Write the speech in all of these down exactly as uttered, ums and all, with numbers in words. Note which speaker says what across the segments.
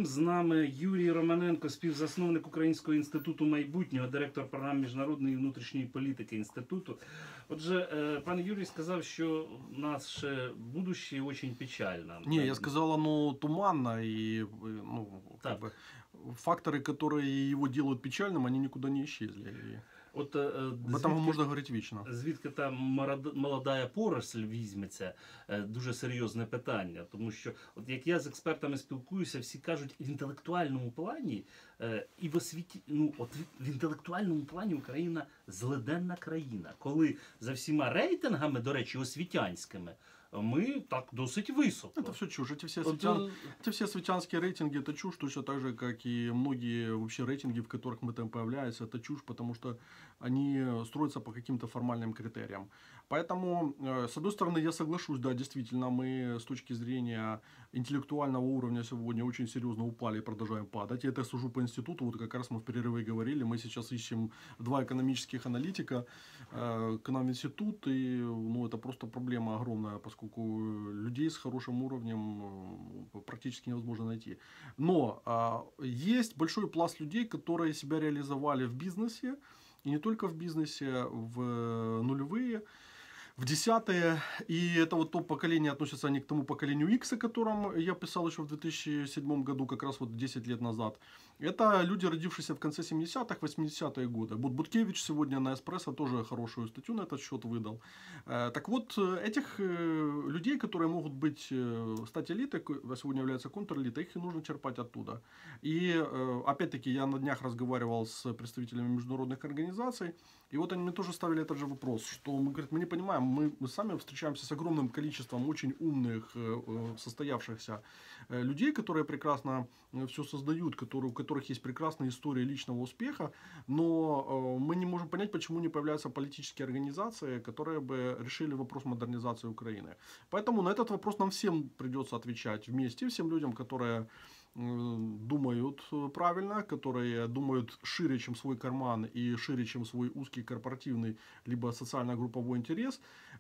Speaker 1: З нами Юрій Романенко, співзасновник Українського інституту майбутнього, директор програм міжнародної і внутрішньої політики інституту. Отже, пан Юрій сказав, що у нас ще будущее дуже печально.
Speaker 2: Не, я сказал, оно туманно, и ну, как бы, факторы, которые его делают печальным, они никуда не исчезли. И
Speaker 1: От,
Speaker 2: об этом можна говорити вічно.
Speaker 1: Звідки там молода поросль візьметься, дуже серйозне питання. Тому що, от як я з експертами спілкуюся, всі кажуть, в інтелектуальному плані і в освіті, ну, от в інтелектуальному плані Україна злиденна країна. Коли за всіма рейтингами, до речі, освітянськими, мы так досить высоко.
Speaker 2: Это все чушь. Эти все, осветян... Эти все осветянские рейтинги, это чушь, точно так же, как и многие вообще рейтинги, в которых мы там появляемся, это чушь, потому что они строятся по каким-то формальным критериям. Поэтому, с одной стороны, я соглашусь, да, действительно, мы с точки зрения интеллектуального уровня сегодня очень серьезно упали и продолжаем падать. И это сужу по институту, вот как раз мы в перерыве говорили, мы сейчас ищем два экономических аналитика э, к нам в институт, и ну, это просто проблема огромная, поскольку людей с хорошим уровнем практически невозможно найти. Но э, есть большой пласт людей, которые себя реализовали в бизнесе, и не только в бизнесе, в нулевые, в десятые, и это вот то поколение, относятся они к тому поколению X, о котором я писал еще в две тысячи седьмом году, как раз вот десять лет назад. Это люди, родившиеся в конце семидесятых, восьмидесятые годы. Вот Буткевич сегодня на Эспрессо тоже хорошую статью на этот счет выдал. Так вот, этих людей, которые могут быть, стать элитой, а сегодня являются контрэлитой, их и нужно черпать оттуда. И опять-таки я на днях разговаривал с представителями международных организаций, и вот они мне тоже ставили этот же вопрос, что мы, говорят, мы не понимаем, мы, мы сами встречаемся с огромным количеством очень умных, состоявшихся людей, которые прекрасно все создают, которые, у которых есть прекрасная история личного успеха, но мы не можем понять, почему не появляются политические организации, которые бы решили вопрос модернизации Украины. Поэтому на этот вопрос нам всем придется отвечать вместе, всем людям, которые думают правильно, которые думают шире, чем свой карман и шире, чем свой узкий корпоративный либо социально-групповой интерес.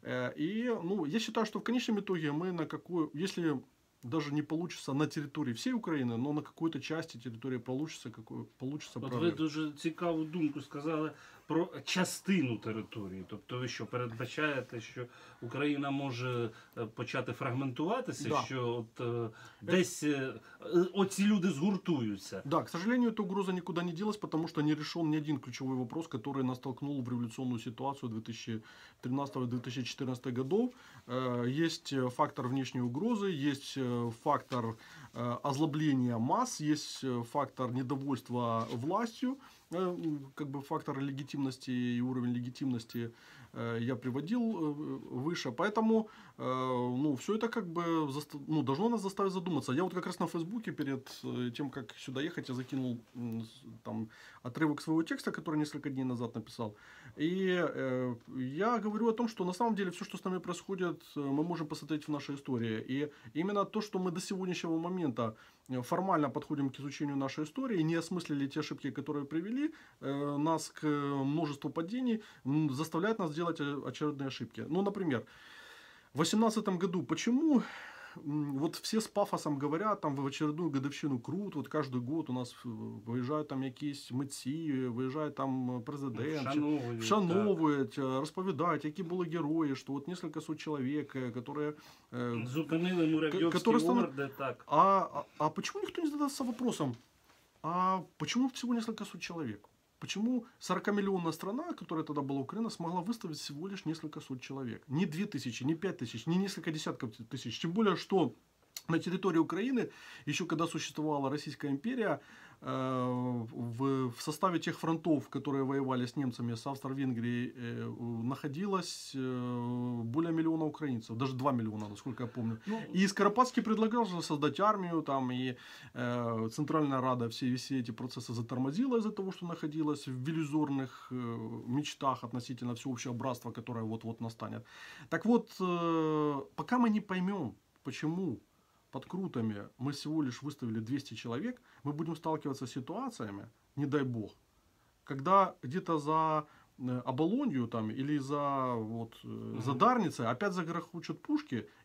Speaker 2: И ну, я считаю, что в конечном итоге мы на какую, если даже не получится на території всієї України, но на какой-то части території получится, какой, получится
Speaker 1: От
Speaker 2: прорыв.
Speaker 1: ви дуже цікаву думку сказали про частину території. Тобто ви що, передбачаєте, що Україна може почати фрагментуватися,
Speaker 2: да.
Speaker 1: що от, е, десь е, оці люди згуртуються?
Speaker 2: Да, к сожалению, эта угроза никуда не делась, потому что не решен ни один ключевой вопрос, который нас толкнул в революционную ситуацию две тысячи тринадцатого — две тысячи четырнадцатого годов. Есть фактор внешней угрозы, есть фактор озлобления масс, есть фактор недовольства властью, как бы фактор легитимности и уровень легитимности я приводил выше, поэтому ну, все это как бы ну, должно нас заставить задуматься. Я вот как раз на Фейсбуке перед тем, как сюда ехать, я закинул там отрывок своего текста, который несколько дней назад написал. И э, я говорю о том, что на самом деле все, что с нами происходит, мы можем посмотреть в нашей истории. И именно то, что мы до сегодняшнего момента формально подходим к изучению нашей истории, не осмыслили те ошибки, которые привели э, нас к множеству падений, заставляет нас делать очередные ошибки. Ну, например, в две тысячи восемнадцатом году почему вот все с пафосом говорят, там в очередную годовщину круто, вот каждый год у нас виїжджають там якісь митці, виїжджає там президент,
Speaker 1: вшановують,
Speaker 2: вшановують, розповідають, які були герої, що от несколько сот чоловік, які
Speaker 1: зупинили Муравйовські орди, так.
Speaker 2: А, а, а почему никто не задался вопросом, а почему всего несколько сот человек? Почему сорокамиллионная страна, которая тогда была Украина, смогла выставить всего лишь несколько сот человек? Не две тысячи, не пять тысяч, не несколько десятков тысяч. Тем более, что на территории Украины, еще когда существовала Российская империя, в, в составе тех фронтов, которые воевали с немцами, с Австро-Венгрией, находилось более миллиона украинцев, даже два миллиона, насколько я помню. Ну, и Скоропадский предлагал же создать армию, там, и э, Центральная Рада все, все эти процессы затормозила из-за того, что находилась в иллюзорных э, мечтах относительно всеобщего братства, которое вот-вот настанет. Так вот, э, пока мы не поймем, почему под Крутами мы всего лишь выставили двести человек, мы будем сталкиваться с ситуациями, не дай бог, когда где-то за Оболонью там или за, вот, mm-hmm. за Дарницей опять загрохочут пушки,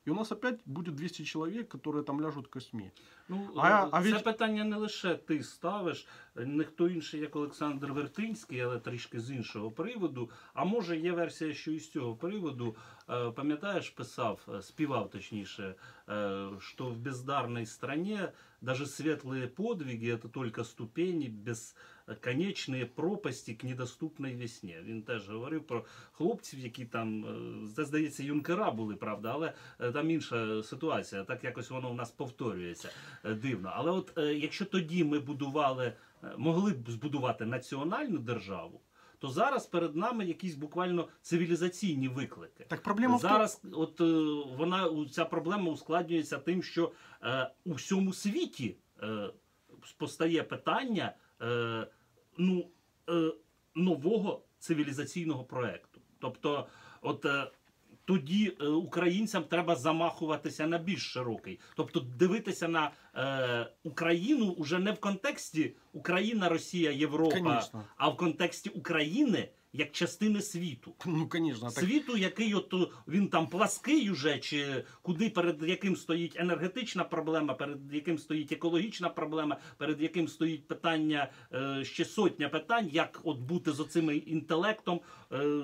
Speaker 2: и у нас опять будет двести человек, которые там ляжут костьми.
Speaker 1: Ну,
Speaker 2: А- а
Speaker 1: це
Speaker 2: від-
Speaker 1: питання не лише ти ставиш, не хто інший, як Олександр Вертинський, але трішки з іншого приводу. А може є версія, що і з цього приводу, е, пам'ятаєш, писав, е, співав точніше, е, що в бездарній стране даже светлые подвиги это только ступені, безконечні пропасті к недоступній весні. Він теж говорив про хлопців, які там, е, це, здається, юнкера були, правда, але е, там інша ситуація, так якось воно в нас повторюється е, дивно. Але от е, якщо тоді ми будували, е, могли б збудувати національну державу, то зараз перед нами якісь буквально цивілізаційні виклики.
Speaker 2: Так проблема в том,
Speaker 1: Зараз от е, вона ця проблема ускладнюється тим, що е, у всьому світі е, постає питання е, ну, е, нового цивілізаційного проекту. Тобто, от е, тоді е, українцям треба замахуватися на більш широкий. Тобто дивитися на е, Україну уже не в контексті Україна, Росія, Європа,
Speaker 2: Конечно.
Speaker 1: а в контексті України як частини світу.
Speaker 2: ну, конечно, так,
Speaker 1: Світу, який от о, він там плаский уже, чи куди перед яким стоїть енергетична проблема, перед яким стоїть екологічна проблема, перед яким стоїть питання, е, ще сотня питань, як от бути з оцим інтелектом е,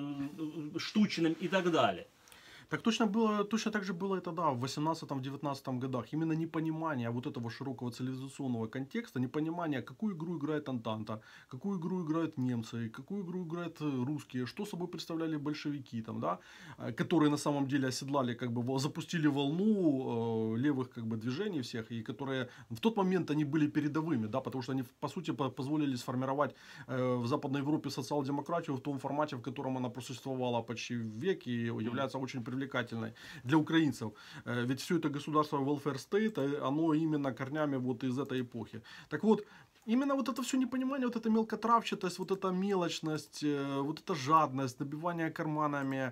Speaker 1: штучним і так далі.
Speaker 2: Так точно было, точно так же было это, да, в восемнадцатом-девятнадцатом годах. Именно непонимание вот этого широкого цивилизационного контекста, непонимание, какую игру играет Антанта, какую игру играют немцы, какую игру играют э, русские, что собой представляли большевики, там, да, э, которые на самом деле оседлали, как бы, во- запустили волну э, левых, как бы, движений всех, и которые в тот момент они были передовыми, да, потому что они, по сути, по- позволили сформировать э, в Западной Европе социал-демократию в том формате, в котором она просуществовала почти век и является очень привлекательной для украинцев. Э, Ведь все это государство welfare state, э, оно именно корнями вот из этой эпохи. Так вот, именно вот это все непонимание, вот эта мелкотравчатость, вот эта мелочность, э, вот эта жадность, набивание карманами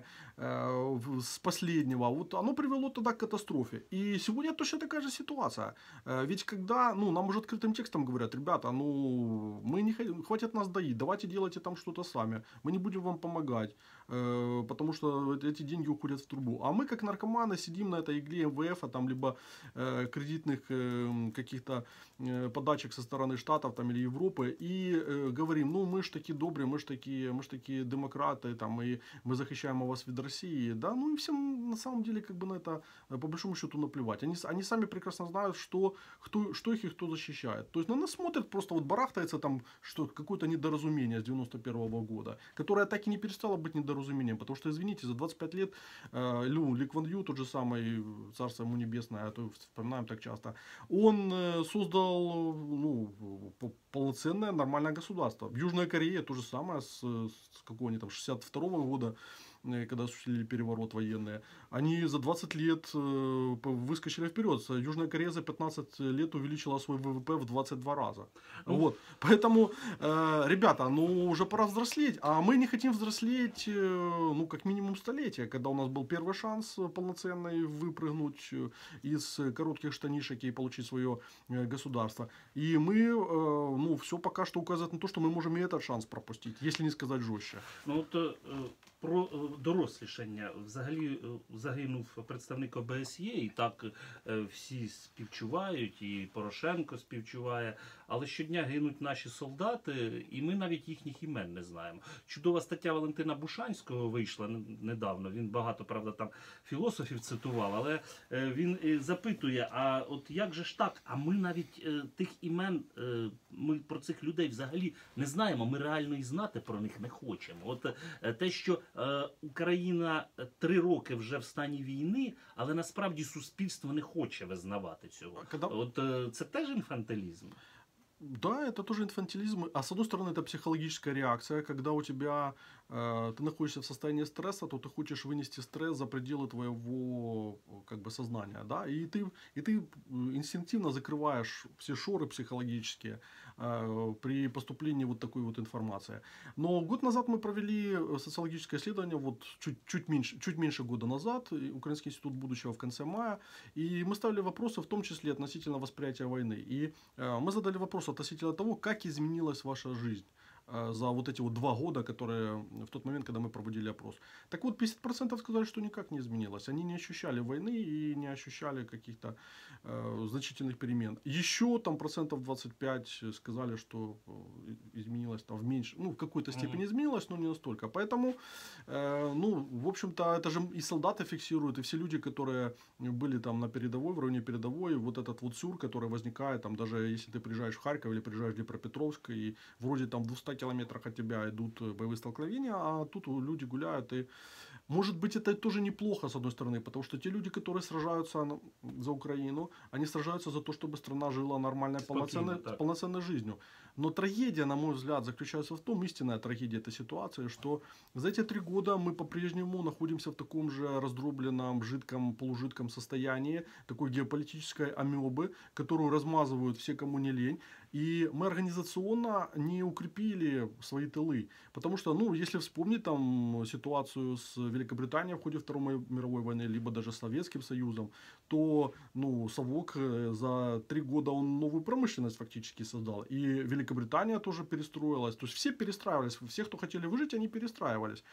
Speaker 2: э, в- с последнего, вот оно привело тогда к катастрофе. И сегодня точно такая же ситуация. Э, Ведь когда, ну, нам уже открытым текстом говорят, ребята, ну, мы не хо- хватит нас доить, давайте делайте там что-то сами, мы не будем вам помогать, э, потому что эт- эти деньги уходят в трубу. А мы, как наркоманы, сидим на этой игле эм вэ эф, а там, либо э, кредитных э, каких-то э, подачек со стороны Штатов там, или Европы, и э, говорим, ну, мы ж таки добрые, мы ж такие, мы ж такие демократы, там, и мы захищаем вас від России, да, ну, и всем на самом деле, как бы, на это, э, по большому счету, наплевать. Они, с- они сами прекрасно знают, что, кто, что их и кто защищает. То есть на нас смотрят, просто вот барахтается там, что какое-то недоразумение с девяносто первого года, которое так и не перестало быть недоразумением, потому что, извините, за двадцать пять лет э, Лю, Ли Кван Ю, тот же самый, царство ему небесное, а то вспоминаем так часто, он э, создал, э, ну, п- полноценное нормальное государство. В Южной Корее то же самое, с, с какого они там, шестьдесят второго года, э, когда осуществили переворот военный, они за двадцать лет э, п- выскочили вперед. Южная Корея за пятнадцать лет увеличила свой вэ вэ пэ в двадцать два раза.
Speaker 1: Ну.
Speaker 2: Вот. Поэтому, э, ребята, ну уже пора взрослеть. А мы не хотим взрослеть, э, ну, как минимум столетия, когда у нас был первый шанс э, полноценный выпрыгнуть э, из э, коротких штанишек и получить свое э, государство. И мы, э, ну, все пока что указывает на то, что мы можем и этот шанс пропустить, если не сказать жестче.
Speaker 1: Ну от е, про е, дорослішання. Взагалі е, загинув представник о бэ ес є, і так е, всі співчувають, і Порошенко співчуває. Але щодня гинуть наші солдати, і ми навіть їхніх імен не знаємо. Чудова стаття Валентина Бушанського вийшла н- недавно. Він багато, правда, там філософів цитував, але е, він е, запитує: а от як же ж так? А ми навіть е, тих імен, е, ми про цих людей взагалі не знаємо. Ми реально і знати про них не хочемо. От е, те, що е, Україна три роки вже в стані війни, але насправді суспільство не хоче визнавати цього.
Speaker 2: Когда-
Speaker 1: От е, це теж інфантилізм.
Speaker 2: Да, это тоже инфантилизм. А с одной стороны, это психологическая реакция, когда у тебя э, ты находишься в состоянии стресса, то ты хочешь вынести стресс за пределы твоего как бы сознания, да, и ты и ты инстинктивно закрываешь все шоры психологические э, при поступлении вот такой вот информации. Но год назад мы провели социологическое исследование, вот чуть чуть меньше чуть меньше года назад, и Украинский институт будущего в конце мая, и мы ставили вопросы, в том числе относительно восприятия войны, и э, мы задали вопрос относительно того, как изменилась ваша жизнь э, за вот эти вот два года, которые в тот момент, когда мы проводили опрос. Так вот, пятьдесят процентов сказали, что никак не изменилось. Они не ощущали войны и не ощущали каких-то э, значительных перемен. Еще там процентов двадцать пять сказали, что изменилось там в меньше, ну, в какой-то степени изменилось, но не настолько. Поэтому, э, ну, в общем-то, это же и солдаты фиксируют, и все люди, которые были там на передовой, в районе передовой, вот этот вот сюр, который возникает, там, даже если ты приезжаешь в Харьков или приезжаешь в Днепропетровск, и вроде там в двухстах километрах от тебя идут боевые столкновения, а тут люди гуляют, и может быть, это тоже неплохо, с одной стороны, потому что те люди, которые сражаются за Украину, они сражаются за то, чтобы страна жила нормальной, полноценной, полноценной жизнью. Но трагедия, на мой взгляд, заключается в том, истинная трагедия этой ситуации, что за эти три года мы по-прежнему находимся в таком же раздробленном, жидком, полужидком состоянии, такой геополитической амебы, которую размазывают все, кому не лень. И мы организационно не укрепили свои тылы. Потому что, ну, если вспомнить там ситуацию с Великобританией в ходе Второй мировой войны, либо даже с Советским Союзом, то, ну, совок за три года он новую промышленность фактически создал. И Великобритания тоже перестроилась. То есть все перестраивались. Все, кто хотели выжить, они перестраивались.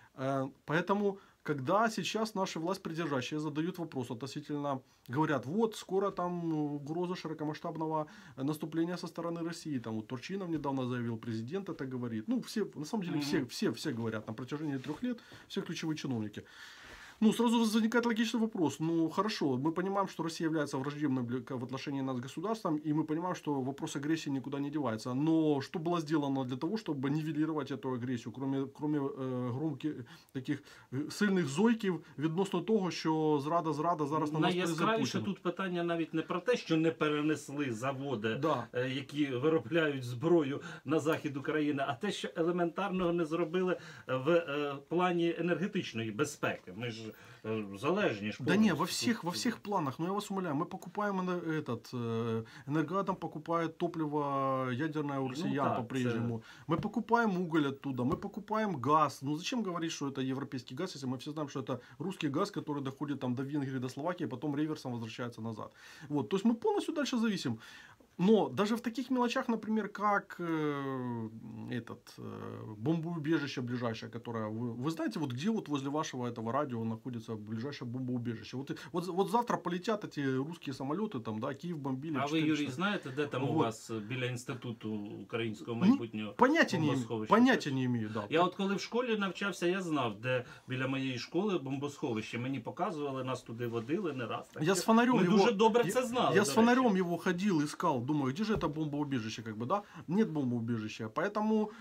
Speaker 2: Поэтому, когда сейчас наши власть придержащие задают вопрос относительно, говорят, вот скоро там угроза широкомасштабного наступления со стороны России, там вот Турчинов недавно заявил, президент это говорит, ну все, на самом деле все, все, все говорят на протяжении трех лет, все ключевые чиновники. Ну, сразу возникает логичный вопрос. Ну, хорошо, мы понимаем, что Россия является враждебным в отношении нас государством, и мы понимаем, что вопрос агрессии никуда не девается. Но что было сделано для того, чтобы нивелировать эту агрессию, кроме, кроме э, громких таких сильних зойків відносно того, що зрада, зрада, зараз на нас
Speaker 1: найяскравіше тут питання навіть не про те, що не перенесли заводи,
Speaker 2: да.
Speaker 1: е, які виробляють зброю на захід України, а те, що елементарного не зробили в е, плані енергетичної безпеки. Ми ж залежні.
Speaker 2: Да не, во всех, во всех планах, но я вас умоляю, мы покупаем этот, Энергоатом покупает топливо ядерное у россиян ну, по-прежнему, это... мы покупаем уголь оттуда, мы покупаем газ, ну зачем говорить, что это европейский газ, если мы все знаем, что это русский газ, который доходит там до Венгрии, до Словакии, потом реверсом возвращается назад. Вот, то есть мы полностью дальше зависим. Но даже в таких мелочах, например, как э, этот э, бомбоубежище ближайшее, которое вы, вы знаете, вот где вот возле вашего этого радио находится ближайшее бомбоубежище. Вот, вот, вот завтра полетят эти русские самолеты, там, да, Киев бомбили.
Speaker 1: А ви, Юрій, знаєте, де там
Speaker 2: вот.
Speaker 1: У вас біля інституту українського майбутнього?
Speaker 2: Поняття не, поняття не имею, да.
Speaker 1: Я от коли в школі навчався, я знав, де біля моєї школи бомбосховище. Мені показували, нас туди водили не раз.
Speaker 2: Я с фонарем
Speaker 1: Ми
Speaker 2: его,
Speaker 1: дуже добре
Speaker 2: я,
Speaker 1: це знали.
Speaker 2: Я с фонарем его ходил, искал, думаю, где же это бомбоубежище, как бы, да? Нет бомбоубежища, поэтому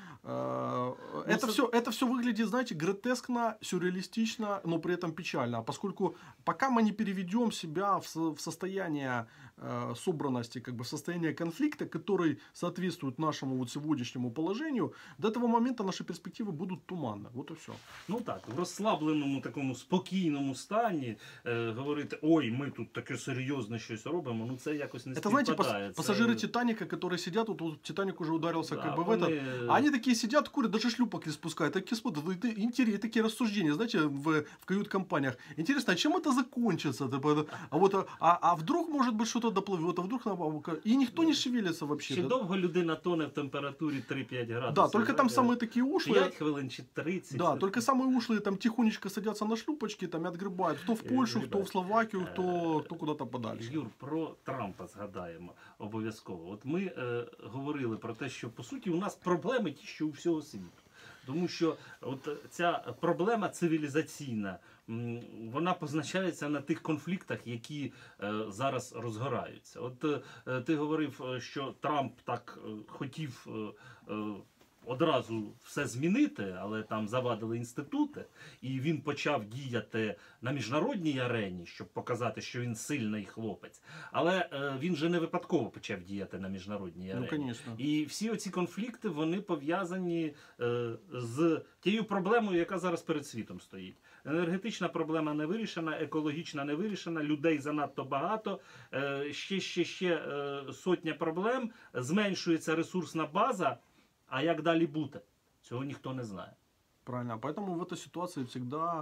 Speaker 2: э, ну, это, с... все, это все выглядит, знаете, гротескно, сюрреалистично, но при этом печально, поскольку пока мы не переведем себя в, со, в состояние э, собранности, как бы в состояние конфликта, который соответствует нашему вот сегодняшнему положению, до этого момента наши перспективы будут туманны. Вот и все.
Speaker 1: Ну так, в розслабленому такому спокійному стані е, говорити, ой, ми тут таке серйозне щось робимо, ну це якось не
Speaker 2: это,
Speaker 1: співпадає.
Speaker 2: знаете, пас- пассажиры Титаника, которые сидят, вот, вот Титаник уже ударился
Speaker 1: Да,
Speaker 2: как бы в
Speaker 1: вони...
Speaker 2: этот, а они такие сидят, курят, даже шлюпок не спускают, такие смотрят, интересные такие рассуждения, знаете, в, в кают-компаниях. Интересно, а чем это закончится? А вот, а, а вдруг, может быть, что-то доплывет, а вдруг, и никто не шевелится вообще.
Speaker 1: Чи
Speaker 2: да?
Speaker 1: довго людина тоне в температурі три-п'ять градусів?
Speaker 2: Да, только там самые такие ушлые.
Speaker 1: п'ять хвилин чи тридцять.
Speaker 2: Да, только самые ушлые там тихонечко садятся на шлюпочки, там и отгребают. Кто в Польшу, кто в Словакию, кто, кто куда-то подальше.
Speaker 1: Юр, про Трампа згадаємо обов'язково. От ми е, говорили про те, що по суті у нас проблеми ті, що у всього світу. Тому що от ця проблема цивілізаційна, вона позначається на тих конфліктах, які е, зараз розгораються. От е, ти говорив, що Трамп так е, хотів е, е, одразу все змінити, але там завадили інститути, і він почав діяти на міжнародній арені, щоб показати, що він сильний хлопець. Але е, він же не випадково почав діяти на міжнародній арені.
Speaker 2: Ну, конечно.
Speaker 1: І всі оці конфлікти, вони пов'язані е, з тією проблемою, яка зараз перед світом стоїть. Енергетична проблема не вирішена, екологічна не вирішена, людей занадто багато, е, ще, ще, ще е, сотня проблем, зменшується ресурсна база. А як далі бути? Цього ніхто не знає.
Speaker 2: Правильно. Поэтому в этой ситуации всегда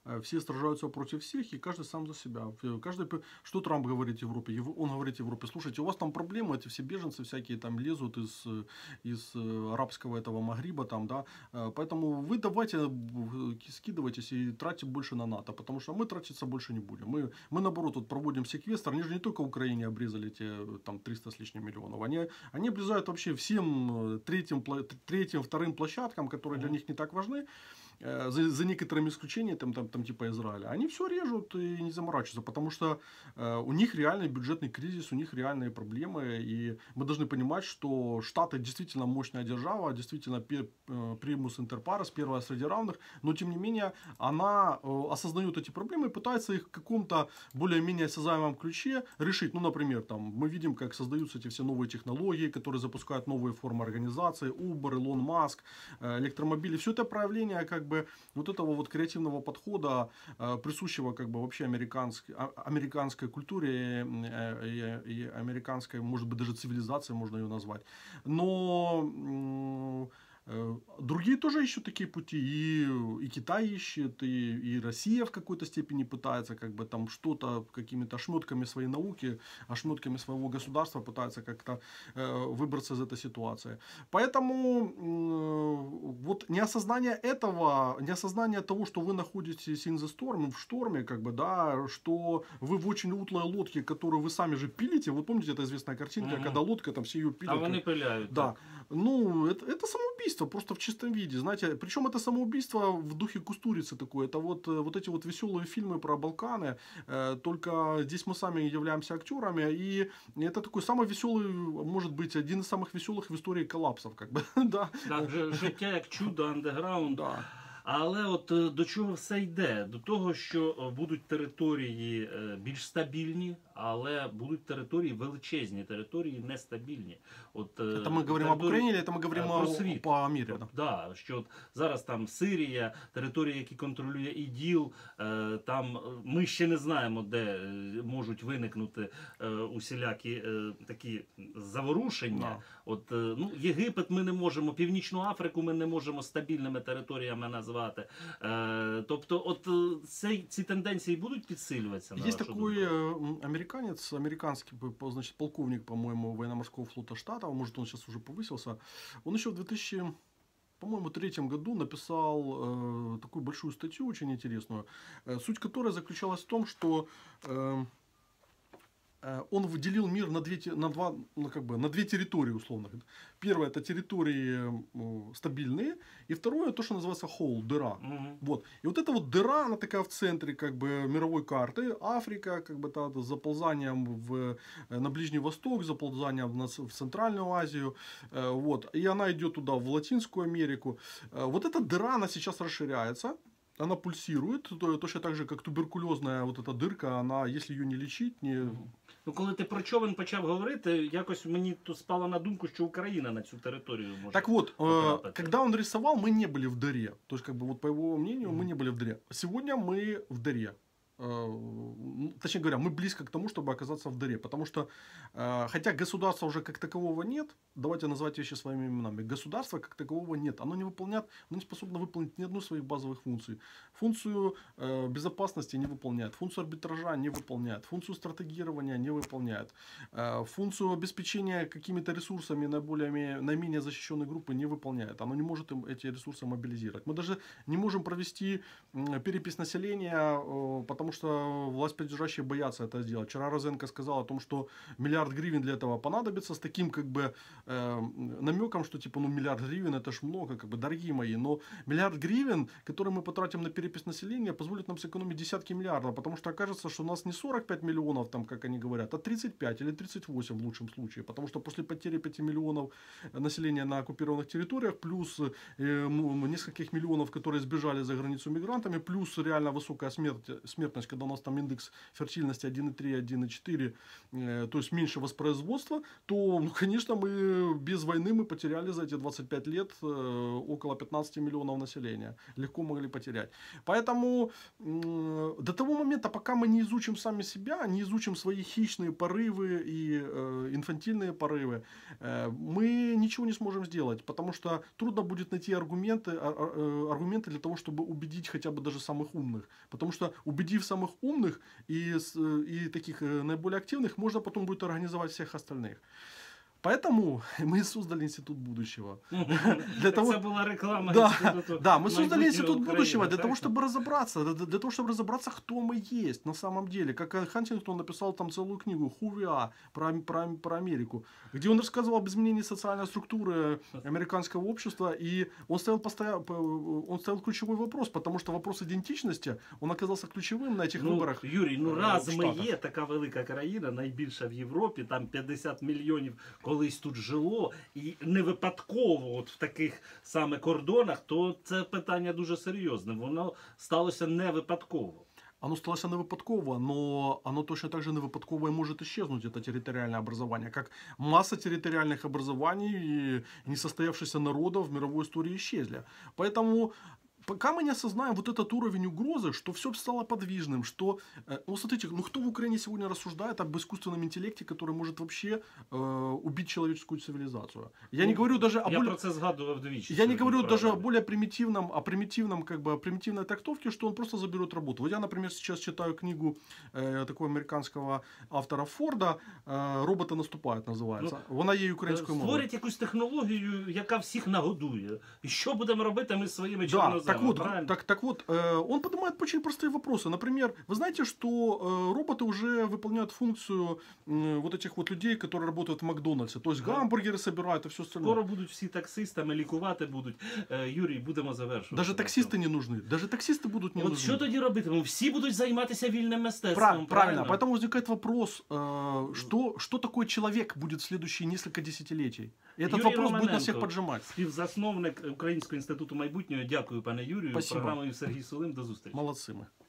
Speaker 2: Э, Все сражаются против всех, и каждый сам за себя. Э, Каждый, п- что Трамп говорит Европе? Ев- Он говорит Европе: слушайте, у вас там проблемы, эти все беженцы всякие там лезут из, э, из э, арабского этого Магриба, там, да, Э, поэтому вы давайте э, скидывайтесь и тратьте больше на НАТО, потому что мы тратиться больше не будем. Мы, мы наоборот, вот проводим секвестр, они же не только Украине обрезали эти э, там триста с лишним миллионов, они, они обрезают вообще всем э, третьим, пла- третьим, вторым площадкам, которые для них не так важны, э, за, за некоторыми исключениями, там, там, там типа Израиля, они все режут и не заморачиваются, потому что э, у них реальный бюджетный кризис, у них реальные проблемы, и мы должны понимать, что Штаты действительно мощная держава, действительно пе- э, примус интер парес, первая среди равных, но тем не менее она э, осознает эти проблемы и пытается их в каком-то более-менее осязаемом ключе решить. Ну, например, там мы видим, как создаются эти все новые технологии, которые запускают новые формы организации, Uber, Илон Маск, э, электромобили, все это проявление как бы вот этого вот креативного подхода, э, присущего как бы вообще американской, а- американской культуре э, и, и американской, может быть, даже цивилизации можно ее назвать. Но м, э, другие тоже ищут такие пути, и, и Китай ищет, и, и Россия в какой-то степени пытается как бы там что-то какими-то ошметками своей науки, ошметками своего государства пытается как-то э, выбраться из этой ситуации. Поэтому м, вот неосознание этого, неосознание того, что вы находитесь in the storm, в шторме, как бы, да, что вы в очень утлой лодке, которую вы сами же пилите. Вот помните, это известная картинка,
Speaker 1: Мгм.
Speaker 2: когда лодка, там все ее пилят.
Speaker 1: А вони
Speaker 2: как-
Speaker 1: пиляють.
Speaker 2: Да.
Speaker 1: так.
Speaker 2: Ну, это, это самоубийство просто в чистом виде, знаете. Причем это самоубийство в духе Кустурицы такое. Это вот, э, вот эти вот веселые фильмы про Балканы. э, Только здесь мы сами являемся актерами. И это такой самый веселый, может быть, один из самых веселых в истории коллапсов. Как бы, да.
Speaker 1: Так, ж- життя як чудо, андеграунд.
Speaker 2: Да.
Speaker 1: Але от е, до чого все йде? До того, що е, будуть території е, більш стабільні, але будуть території величезні, території нестабільні. От, е,
Speaker 2: Это мы говорим об
Speaker 1: території-
Speaker 2: Украине или это мы говорим
Speaker 1: Е,
Speaker 2: о,
Speaker 1: про світ.
Speaker 2: по мире? Да.
Speaker 1: Да, що от зараз там Сирія, території, які контролює ІДІЛ, е, там е, ми ще не знаємо, де е, можуть виникнути е, усілякі е, такі заворушення.
Speaker 2: Да.
Speaker 1: От, е, ну, Єгипет ми не можемо, Північну Африку ми не можемо стабільними територіями назвати. Е, тобто, от е, цей, ці тенденції будуть підсилюватися? На
Speaker 2: Есть
Speaker 1: вашу
Speaker 2: такой
Speaker 1: думку?
Speaker 2: э, м, американец, американский, п- п- значит, полковник, по-моему, военно-морского флота штатов, может, он сейчас уже повысился. Он еще в две тысячи, по-моему, третьем году написал э, такую большую статью, очень интересную, э, суть которой заключалась в том, что э, э, он выделил мир на две, те- на два, ну, как бы, на две территории, условно. Первое — это территории э, стабильные, и второе — то, что называется hole, дыра.
Speaker 1: Мгм.
Speaker 2: Вот. И вот эта вот дыра, она такая в центре как бы мировой карты. Африка, как бы та, с заползанием в, э, на Ближний Восток, заползанием на с- в Центральную Азию. Э, Вот. И она идет туда, в Латинскую Америку. Э, Вот эта дыра, она сейчас расширяется. Она пульсирует, то- точно так же, как туберкулезная вот эта дырка, она, если ее не лечить, не...
Speaker 1: Ну, коли ти про човен почав говорити, якось мені то спало на думку, що Україна на цю територію може.
Speaker 2: Так вот, э,
Speaker 1: потрапити.
Speaker 2: когда он рисовал, мы не были в дыре. То есть, как бы, вот по его мнению, мы не были в дыре. Сегодня мы в дыре. Э, ну, Точнее говоря, мы близко к тому, чтобы оказаться в дыре. Потому что, э, хотя государства уже как такового нет, давайте назвать вещи своими именами. Государства как такового нет. Оно не выполняет, оно не способно выполнить ни одну из своих базовых функций. Функцию э, безопасности не выполняет, функцию арбитража не выполняет, функцию стратегирования не выполняет, э, функцию обеспечения какими-то ресурсами наиболее, наименее защищенной группы не выполняет. Оно не может им эти ресурсы мобилизировать. Мы даже не можем провести м, перепись населения, э, потому что власть придержащие боятся это сделать. Вчера Розенко сказал о том, что миллиард гривен для этого понадобится, с таким как бы э, намеком, что типа ну миллиард гривен это ж много, как бы дорогие мои, но миллиард гривен, которые мы потратим на перепись населения, позволит нам сэкономить десятки миллиардов, потому что окажется, что у нас не сорок пять миллионов, там, как они говорят, а тридцать пять или тридцать восемь в лучшем случае, потому что после потери пяти миллионов населения на оккупированных территориях, плюс э, м- нескольких миллионов, которые сбежали за границу мигрантами, плюс реально высокая смерть, смертность смертность, когда у нас там индекс фертильности один и три, один и четыре, э, то есть меньше воспроизводства, то, ну, конечно, мы без войны мы потеряли за эти двадцать пять лет э, около пятнадцати миллионов населения. Легко могли потерять. Поэтому э, до того момента, пока мы не изучим сами себя, не изучим свои хищные порывы и э, инфантильные порывы, э, мы ничего не сможем сделать, потому что трудно будет найти аргументы, а, аргументы для того, чтобы убедить хотя бы даже самых умных. Потому что убедив самых умных и, и таких наиболее активных, можно потом будет организовать всех остальных. Поэтому мы создали Институт будущего.
Speaker 1: Для того, это была реклама
Speaker 2: да,
Speaker 1: Институту
Speaker 2: да, мы создали Институт
Speaker 1: Украины,
Speaker 2: будущего для
Speaker 1: так?
Speaker 2: того, чтобы разобраться, для того, чтобы разобраться, кто мы есть на самом деле. Как Хантингтон написал там целую книгу «Who we are» про, про, про Америку, где он рассказывал об изменении социальной структуры американского общества, и он ставил, постоянно, он ставил ключевой вопрос, потому что вопрос идентичности, он оказался ключевым на этих
Speaker 1: ну,
Speaker 2: виборах.
Speaker 1: Юрій, ну раз ми є така велика країна, найбільша в Європі, там п'ятдесят мільйонів колись тут жило, і не випадково от в таких саме кордонах, то це питання дуже серйозне. Воно сталося не випадково.
Speaker 2: Оно сталося не випадково, но оно точно так же не випадково и может исчезнуть, это территориальное образование. Как масса территориальных образований и несостоявшихся народов в мировой истории исчезли. Поэтому пока мы не осознаем вот этот уровень угрозы, что все стало подвижным, что, ну смотрите, ну кто в Украине сегодня рассуждает об искусственном интеллекте, который может вообще э, убить человеческую цивилизацию? Я ну, не говорю даже о
Speaker 1: я
Speaker 2: более...
Speaker 1: про це згадував двічі.
Speaker 2: Я не говорю даже о более примитивном, о примитивном, как бы, о примитивной трактовке, что он просто заберет работу. Вот я, например, сейчас читаю книгу э, такого американского автора Форда, э, «Роботи наступають» називається. Ну, вона є українською мовою.
Speaker 1: Створять якусь технологію, яка всіх нагодує. І що будемо робити ми своїми
Speaker 2: да,
Speaker 1: чорноземами?
Speaker 2: Так вот, так, так вот, э, он поднимает очень простые вопросы. Например, вы знаете, что э, роботы уже выполняют функцию э, вот этих вот людей, которые работают в Макдональдсе. То есть
Speaker 1: да.
Speaker 2: гамбургеры собирают и все остальное.
Speaker 1: Скоро будуть всі таксистами, лікувати будуть. Е, Юрій, будемо завершувати.
Speaker 2: Даже таксисты не нужны. Даже таксисты будут не
Speaker 1: От
Speaker 2: нужны.
Speaker 1: що тоді робитимемо? Всі будуть займатися вільним мистецтвом.
Speaker 2: Правильно,
Speaker 1: правильно.
Speaker 2: правильно. Поэтому возникает вопрос, э, что, что такое человек будет в следующие несколько десятилетий? И этот
Speaker 1: Юрій
Speaker 2: вопрос
Speaker 1: Романенко,
Speaker 2: будет нас всех поджимать.
Speaker 1: Співзасновник Українського інституту майбутнього. Дякую, пане Юрію.
Speaker 2: Спасибо.
Speaker 1: Програмою Сергій Сулим. До зустрічі.
Speaker 2: Молодцы мы.